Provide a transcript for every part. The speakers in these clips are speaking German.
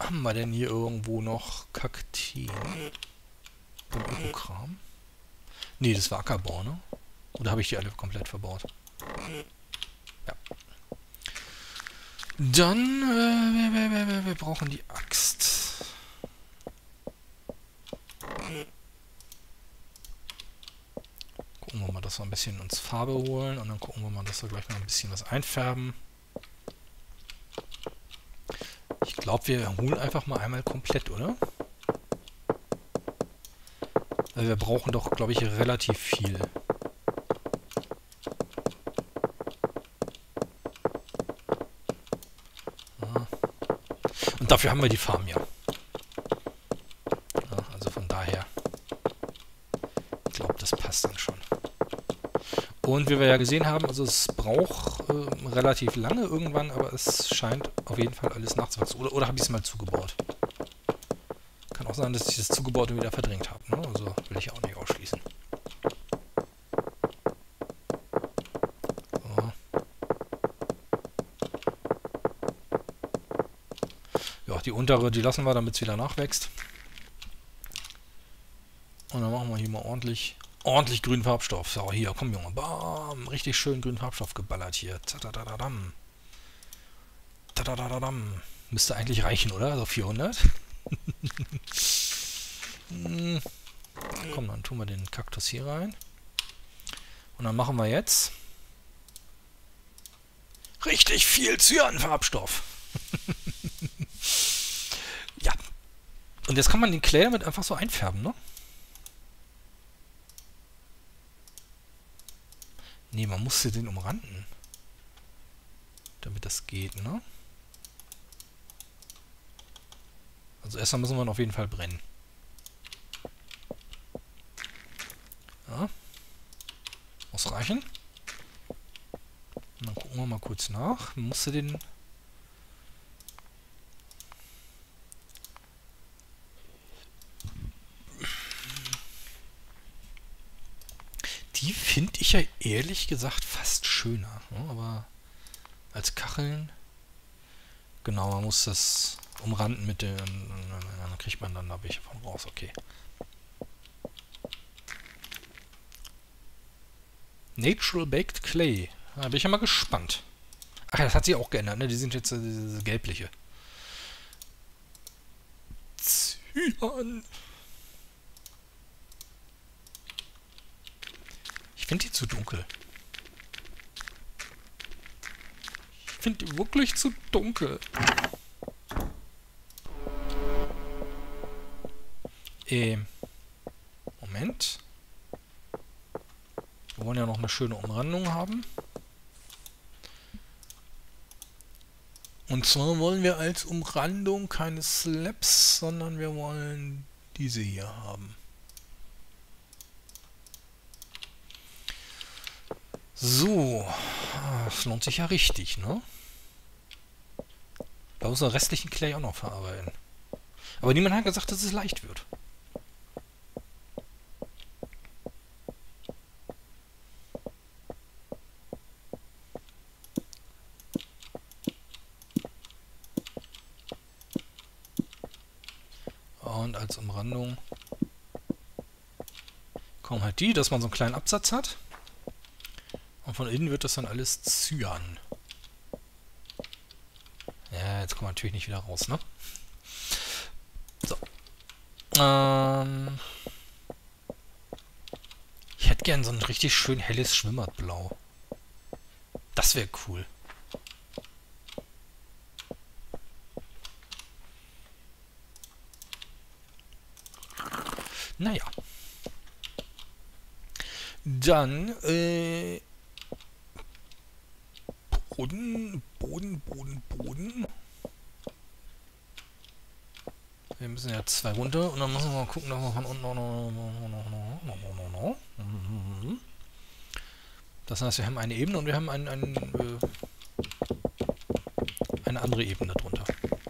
haben wir denn hier irgendwo noch Kakteen? Beim Ökokram? Nee, das war Ackerbau, ne? Oder habe ich die alle komplett verbaut? Ja. Dann, wir brauchen die Axt. Gucken wir mal, dass wir ein bisschen uns Farbe holen und dann gucken wir mal, dass wir gleich mal ein bisschen was einfärben. Ich glaube, wir holen einfach mal einmal komplett, oder? Weil wir brauchen doch, glaube ich, relativ viel. Ja. Und dafür haben wir die Farm ja. Ja, also von daher. Ich glaube, das passt dann schon. Und wie wir ja gesehen haben, also es braucht relativ lange irgendwann, aber es scheint auf jeden Fall alles nachzuwachsen. Oder habe ich es mal zugebaut? Kann auch sein, dass ich das Zugebaute wieder verdrängt habe. Ne? Also will ich auch nicht ausschließen. So. Ja, die untere, die lassen wir, damit es wieder nachwächst. Und dann machen wir hier mal ordentlich grünen Farbstoff. So, hier, komm Junge. Bam, richtig schön grünen Farbstoff geballert hier. Tadadadadam. Tadadadadam. Müsste eigentlich reichen, oder? So 400. Komm, dann tun wir den Kaktus hier rein. Und dann machen wir jetzt richtig viel Cyanfarbstoff. Ja. Und jetzt kann man den Clay damit einfach so einfärben, ne? Ne, man musste den umranden. Damit das geht, ne? Also erstmal müssen wir ihn auf jeden Fall brennen. Ja. Muss reichen. Und dann gucken wir mal kurz nach. Man musste den... Die finde ich ja ehrlich gesagt fast schöner. Ne? Aber als Kacheln... Genau, man muss das umranden mit den... Dann kriegt man dann da welche von raus. Okay. Natural Baked Clay. Da bin ich ja mal gespannt. Ach ja, das hat sich auch geändert, ne? Die sind jetzt diese gelbliche. Cyan. Ich finde die zu dunkel. Ich finde die wirklich zu dunkel. Moment. Wir wollen ja noch eine schöne Umrandung haben. Und zwar wollen wir als Umrandung keine Slabs, sondern wir wollen diese hier haben. So, das lohnt sich ja richtig, ne? Da muss der restlichen Clay auch noch verarbeiten. Aber niemand hat gesagt, dass es leicht wird. Und als Umrandung kommen halt die, dass man so einen kleinen Absatz hat. Und von innen wird das dann alles Cyan. Ja, jetzt kommen wir natürlich nicht wieder raus, ne? So. Ich hätte gern so ein richtig schön helles Schwimmerblau. Das wäre cool. Naja. Dann, Boden. Wir müssen ja 2 runter und dann müssen wir mal gucken, dass wir von unten noch. Das heißt, wir haben eine Ebene und wir haben eine andere Ebene drunter.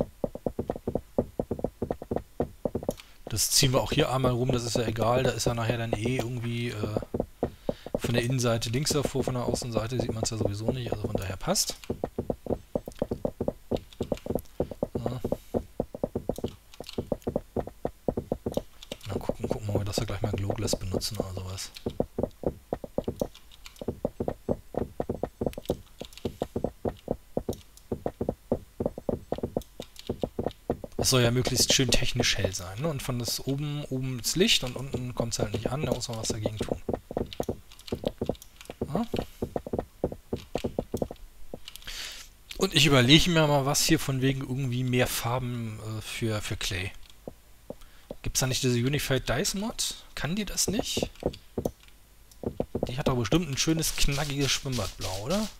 Das ziehen wir auch hier einmal rum, das ist ja egal, da ist ja nachher dann eh irgendwie von der Innenseite links davor, von der Außenseite sieht man es ja sowieso nicht, also von daher passt. Ja. Das soll ja möglichst schön technisch hell sein, ne? Und von das oben das Licht und unten kommt es halt nicht an, da muss man was dagegen tun. Ja? Und ich überlege mir mal was hier von wegen irgendwie mehr Farben für Clay. Gibt es da nicht diese Unified Dice Mod? Kann die das nicht? Die hat doch bestimmt ein schönes, knackiges Schwimmbadblau, oder?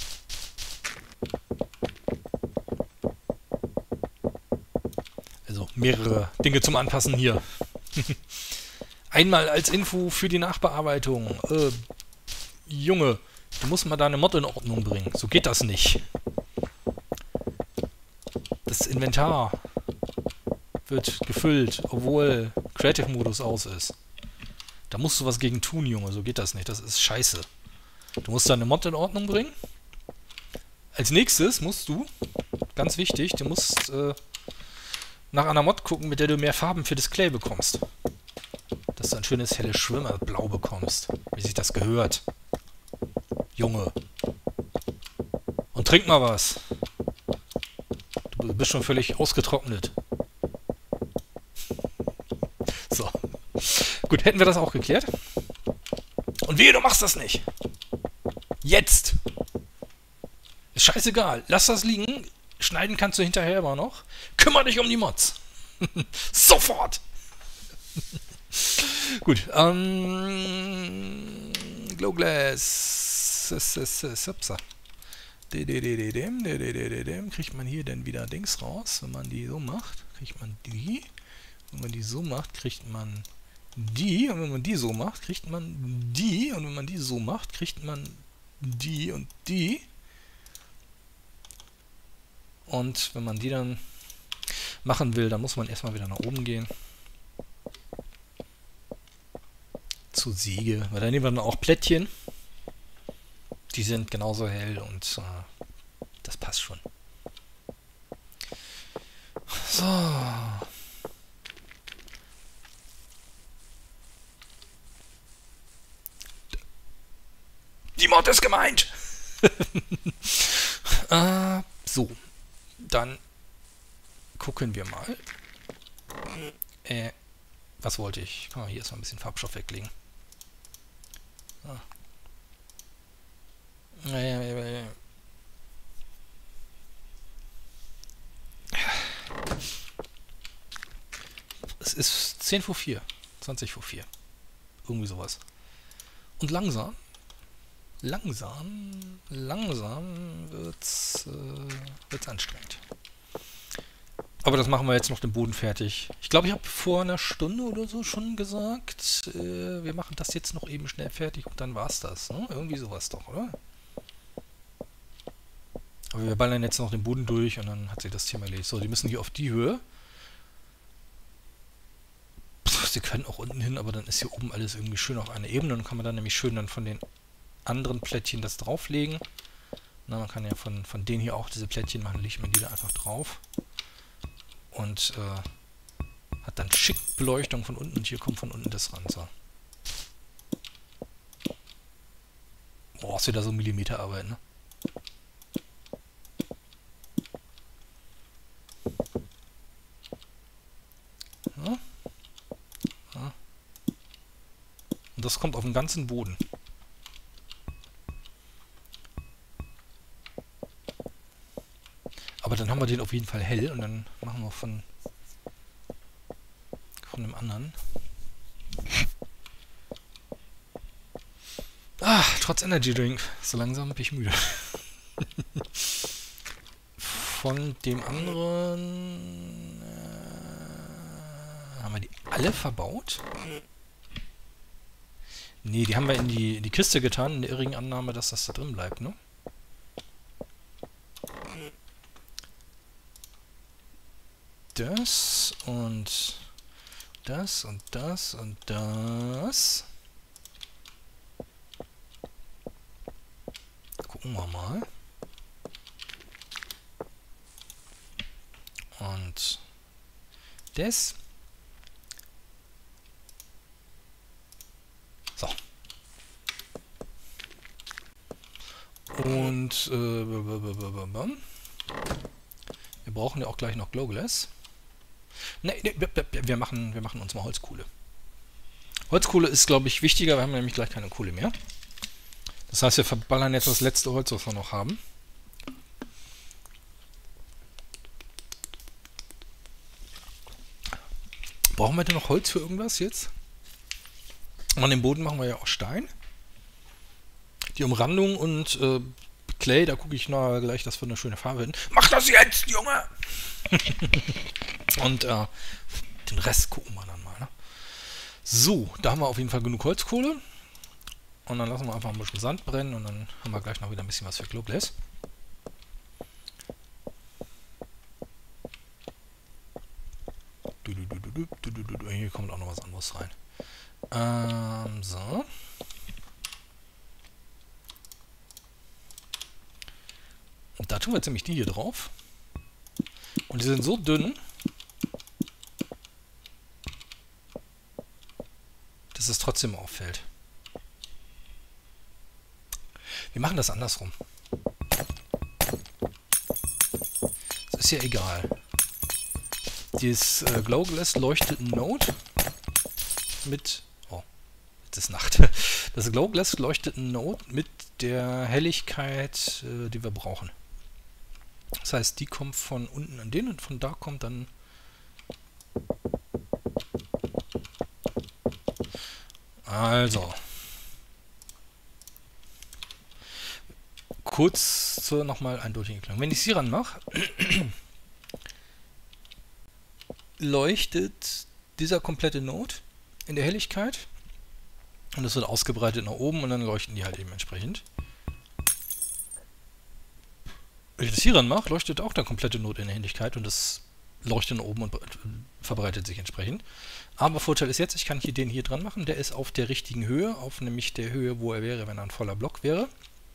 Also mehrere Dinge zum Anpassen hier. Einmal als Info für die Nachbearbeitung. Junge, du musst mal deine Mod in Ordnung bringen. So geht das nicht. Das Inventar wird gefüllt, obwohl Creative-Modus aus ist. Da musst du was gegen tun, Junge. So geht das nicht. Das ist scheiße. Du musst deine Mod in Ordnung bringen. Als nächstes musst du, ganz wichtig, du musst nach einer Mod gucken, mit der du mehr Farben für das Clay bekommst. Dass du ein schönes helles Schwimmerblau bekommst. Wie sich das gehört. Junge. Und trink mal was. Du bist schon völlig ausgetrocknet. So. Gut, hätten wir das auch geklärt. Und wehe, du machst das nicht. Jetzt. Ist scheißegal. Lass das liegen. Schneiden kannst du hinterher immer noch. Kümmer dich um die Mods. Sofort. Gut. Glowglass. Kriegt man hier denn wieder Dings raus, wenn man die so macht, kriegt man die. Wenn man die so macht, kriegt man die. Und wenn man die so macht, kriegt man die. Und wenn man die so macht, kriegt man die und die. Und wenn man die dann machen will, dann muss man erstmal wieder nach oben gehen. Zu Säge. Weil da nehmen wir dann auch Plättchen. Die sind genauso hell und das passt schon. So. Die Mod ist gemeint! So. Dann gucken wir mal. Was wollte ich? Kann man hier erstmal ein bisschen Farbstoff weglegen. Ah. Es ist 10 vor 4. 20 vor 4. Irgendwie sowas. Und langsam wird's anstrengend. Aber das machen wir jetzt noch den Boden fertig. Ich glaube, ich habe vor einer Stunde oder so schon gesagt, wir machen das jetzt noch eben schnell fertig und dann war's das. Ne? Irgendwie sowas doch, oder? Aber wir ballern jetzt noch den Boden durch und dann hat sich das Thema erledigt. So, die müssen hier auf die Höhe. Sie können auch unten hin, aber dann ist hier oben alles irgendwie schön auf einer Ebene und kann man dann nämlich schön dann von den anderen Plättchen das drauflegen. Na, man kann ja von denen hier auch diese Plättchen machen, legt man die da einfach drauf. Und hat dann schick Beleuchtung von unten und hier kommt von unten das ran. So. Boah, ist wieder so Millimeterarbeit, ne? Ja. Ja. Und das kommt auf den ganzen Boden. Aber dann haben wir den auf jeden Fall hell und dann machen wir von dem anderen. Trotz Energy Drink. So langsam bin ich müde. Von dem anderen haben wir die alle verbaut? Nee, die haben wir in die Kiste getan, in der irrigen Annahme, dass das da drin bleibt, ne? Das und das und das und das. Gucken wir mal. Und das. So. Und wir brauchen ja auch gleich noch Glowglass. Ne, ne, wir machen uns mal Holzkohle. Holzkohle ist, glaube ich, wichtiger. Wir haben nämlich gleich keine Kohle mehr. Das heißt, wir verballern jetzt das letzte Holz, was wir noch haben. Brauchen wir denn noch Holz für irgendwas jetzt? An dem Boden machen wir ja auch Stein. Die Umrandung und Clay, da gucke ich noch gleich, dass wir eine schöne Farbe hin. Mach das jetzt, Junge! Und den Rest gucken wir dann mal. Ne? So, da haben wir auf jeden Fall genug Holzkohle. Und dann lassen wir einfach ein bisschen Sand brennen und dann haben wir gleich noch wieder ein bisschen was für Glowglass. Hier kommt auch noch was anderes rein. So. Und da tun wir jetzt nämlich die hier drauf. Und die sind so dünn, dass es trotzdem auffällt. Wir machen das andersrum. Das ist ja egal. Dieses Glowglass leuchtet Node mit... Oh, jetzt ist Nacht. Das Glowglass leuchtet Node mit der Helligkeit, die wir brauchen. Das heißt, die kommt von unten an den und von da kommt dann... Also... Kurz zur nochmal eindeutigen Erklärung. Wenn ich sie ranmache, leuchtet dieser komplette Node in der Helligkeit und es wird ausgebreitet nach oben und dann leuchten die halt eben entsprechend. Wenn ich das hier ranmache, leuchtet auch der komplette Node in der Helligkeit und das leuchtet nach oben und verbreitet sich entsprechend. Aber Vorteil ist jetzt, ich kann hier den hier dran machen, der ist auf der richtigen Höhe, auf nämlich der Höhe, wo er wäre, wenn er ein voller Block wäre.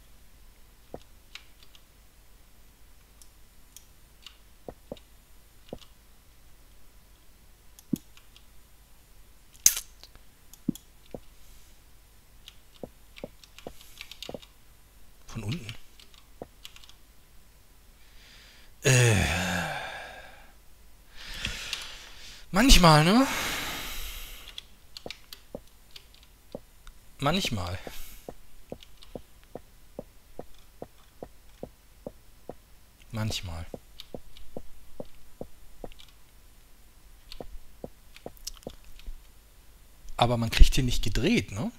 Von unten. Manchmal, ne? Manchmal. Manchmal. Aber man kriegt hier nicht gedreht, ne?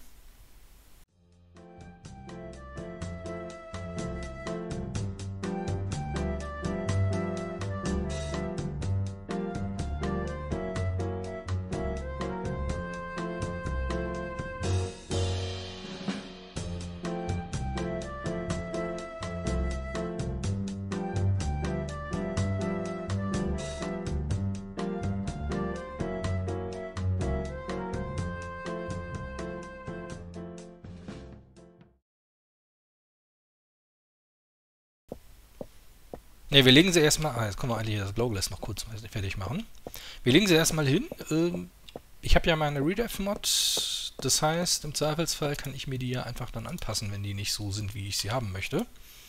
Ne, wir legen sie erstmal... Ah, jetzt können wir eigentlich das Glowglass noch kurz fertig machen. Wir legen sie erstmal hin. Ich habe ja meine Redef-Mod. Das heißt, im Zweifelsfall kann ich mir die ja einfach dann anpassen, wenn die nicht so sind, wie ich sie haben möchte.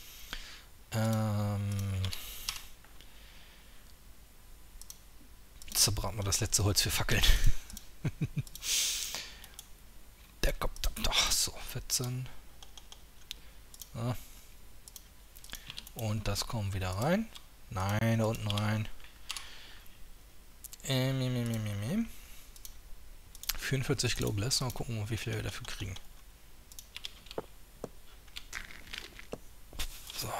Jetzt brauchen wir das letzte Holz für Fackeln. Der kommt dann doch so, 14. Ja. Und das kommt wieder rein. Nein, da unten rein. 44 Glowglass. Mal gucken, wie viel wir dafür kriegen. So.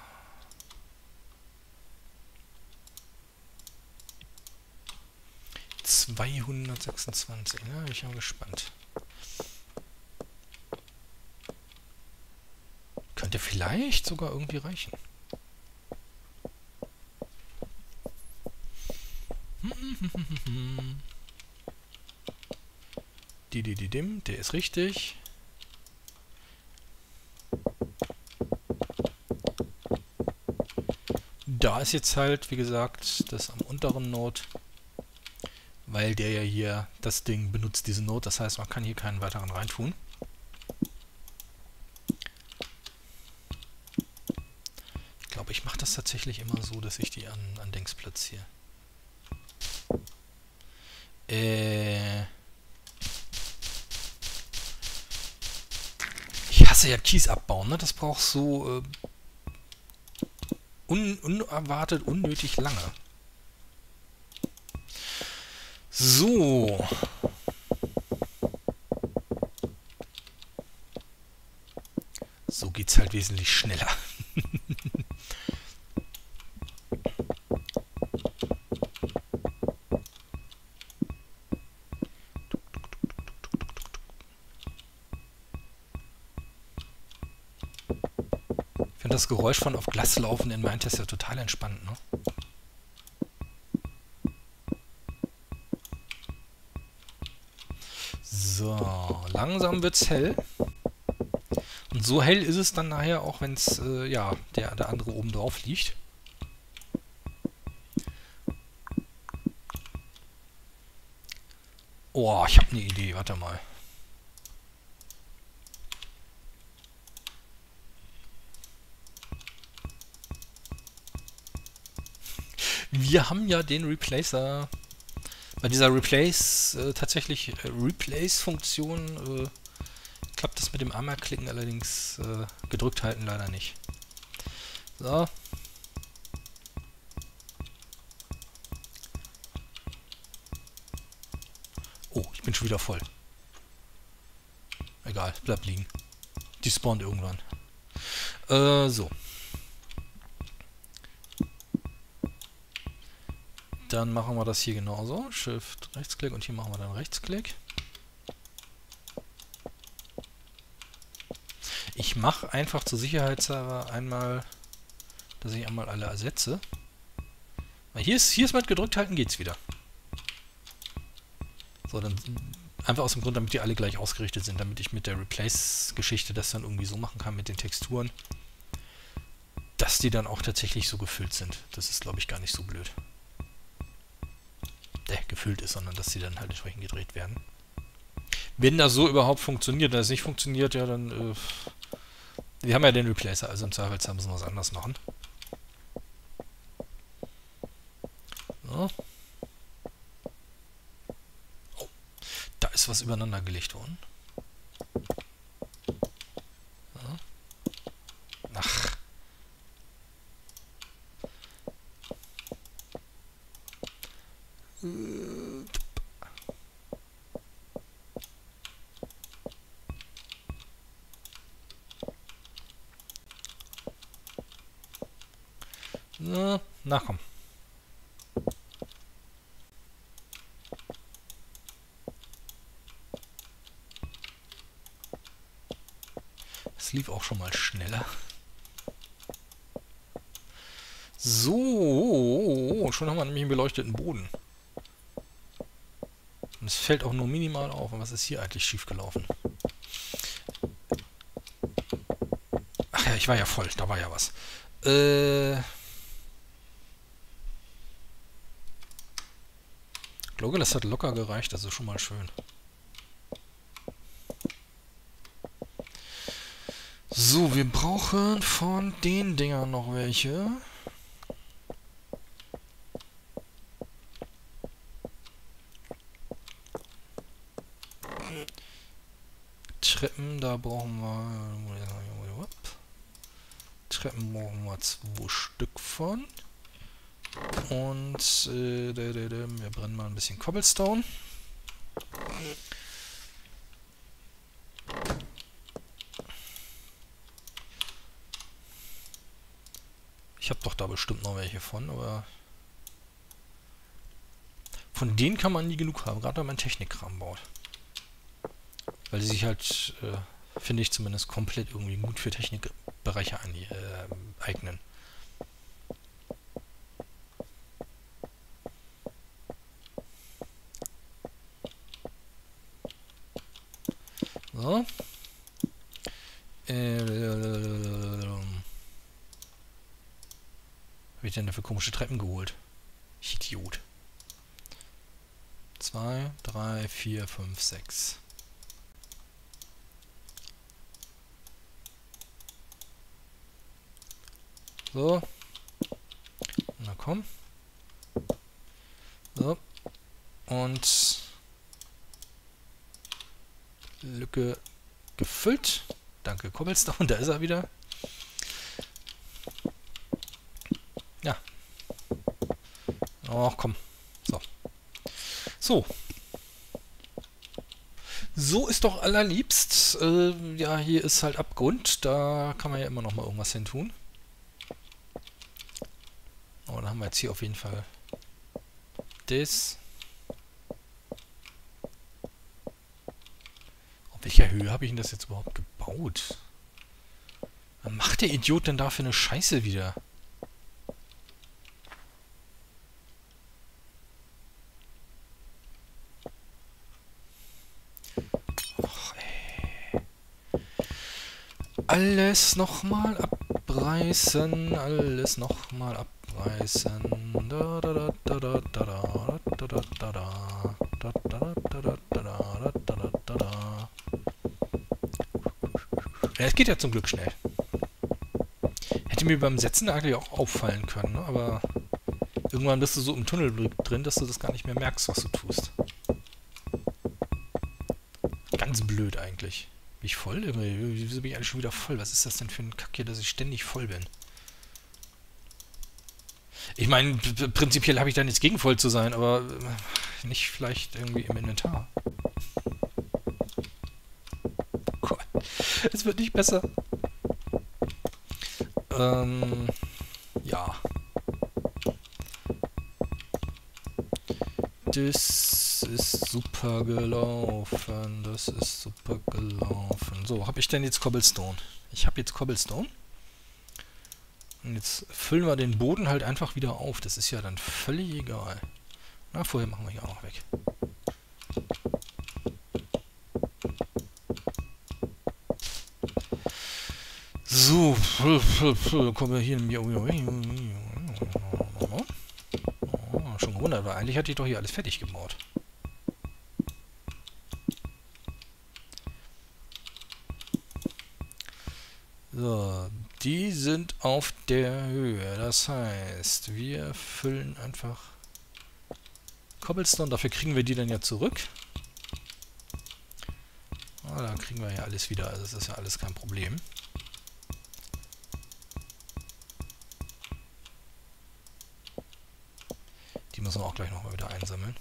$226. Na, bin ich mal gespannt. Könnte vielleicht sogar irgendwie reichen. Der ist richtig. Da ist jetzt halt, wie gesagt, das am unteren Node, weil der ja hier das Ding benutzt, diese Node. Das heißt, man kann hier keinen weiteren reintun. Ich glaube, ich mache das tatsächlich immer so, dass ich die an Dings platziere. Ich hasse ja Kies abbauen, ne? Das braucht so unerwartet unnötig lange. So. So geht's halt wesentlich schneller. Ich finde das Geräusch von auf Glas laufen in Minetest ja total entspannt, ne? So, langsam wird's hell. Und so hell ist es dann nachher auch, wenn es, ja, der andere oben drauf liegt. Oh, ich habe eine Idee, warte mal. Wir haben ja den Replacer. Bei dieser Replace-Funktion klappt das mit dem Einmalklicken allerdings gedrückt halten leider nicht. So. Oh, ich bin schon wieder voll. Egal, bleib liegen. Die spawnt irgendwann. So. Dann machen wir das hier genauso. Shift, Rechtsklick und hier machen wir dann Rechtsklick. Ich mache einfach zur Sicherheitshalber einmal, dass ich einmal alle ersetze. Weil hier ist mit gedrückt halten geht's wieder. So, dann einfach aus dem Grund, damit die alle gleich ausgerichtet sind, damit ich mit der Replace-Geschichte das dann irgendwie so machen kann mit den Texturen, dass die dann auch tatsächlich so gefüllt sind. Das ist, glaube ich, gar nicht so blöd. Gefüllt ist, sondern dass sie dann halt entsprechend gedreht werden. Wenn das so überhaupt funktioniert, wenn das nicht funktioniert, ja dann wir haben ja den Replacer, also im Zweifelsfall müssen wir was anderes machen. So. Oh, da ist was übereinander gelegt worden. So. Ach. Na komm. Es lief auch schon mal schneller. So, schon haben wir nämlich einen beleuchteten Boden. Und es fällt auch nur minimal auf. Und was ist hier eigentlich schiefgelaufen? Ach ja, ich war ja voll. Da war ja was. Ich glaube, das hat locker gereicht. Das ist schon mal schön. So, wir brauchen von den Dingern noch welche. Treppen, da brauchen wir... Treppen brauchen wir 2 Stück von. Und wir brennen mal ein bisschen Cobblestone. Ich habe doch da bestimmt noch welche von, aber von denen kann man nie genug haben, gerade wenn man Technikkram baut. Weil sie sich halt, finde ich zumindest, komplett irgendwie gut für Technikbereiche eignen. So. Habe ich denn da für komische Treppen geholt? Ich Idiot. 2, 3, 4, 5, 6. So. Na komm. So. Und Lücke gefüllt. Danke, Cobblestone, da ist er wieder. Ja. Oh, komm. So. So. So ist doch allerliebst. Ja, hier ist halt Abgrund. Da kann man ja immer noch mal irgendwas hin tun. Oh, dann haben wir jetzt hier auf jeden Fall das. Auf welcher Höhe habe ich denn das jetzt überhaupt gebaut? Was macht der Idiot denn da für eine Scheiße wieder? Och, ey. Alles nochmal abreißen. Alles nochmal abreißen. Da, da, da, da, da, da, da, da, da, da, da. Da, da, da, da, da, da, da, da, da. Ja, es geht ja zum Glück schnell. Hätte mir beim Setzen eigentlich auch auffallen können, ne? Aber irgendwann bist du so im Tunnel drin, dass du das gar nicht mehr merkst, was du tust. Ganz blöd eigentlich. Bin ich voll? Wieso bin ich eigentlich schon wieder voll? Was ist das denn für ein Kack hier, dass ich ständig voll bin? Ich meine, prinzipiell habe ich da nichts gegen voll zu sein, aber nicht vielleicht irgendwie im Inventar. Gott, es wird nicht besser. Ja. Das ist super gelaufen. Das ist super gelaufen. So, habe ich denn jetzt Cobblestone? Ich habe jetzt Cobblestone. Und jetzt füllen wir den Boden halt einfach wieder auf. Das ist ja dann völlig egal. Na, vorher machen wir hier auch noch weg. So, kommen wir hier... Oh, schon gewundert, weil eigentlich hatte ich doch hier alles fertig gebaut. So, die sind auf der Höhe. Das heißt, wir füllen einfach Cobblestone. Dafür kriegen wir die dann ja zurück. Ah, dann kriegen wir ja alles wieder. Also das ist ja alles kein Problem. Die müssen wir auch gleich nochmal wieder einsammeln.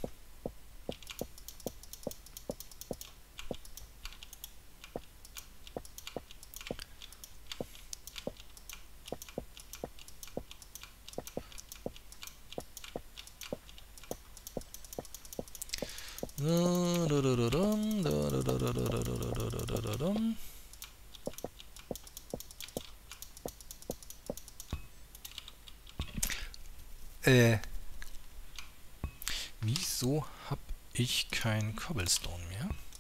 Wieso habe ich kein Cobblestone mehr?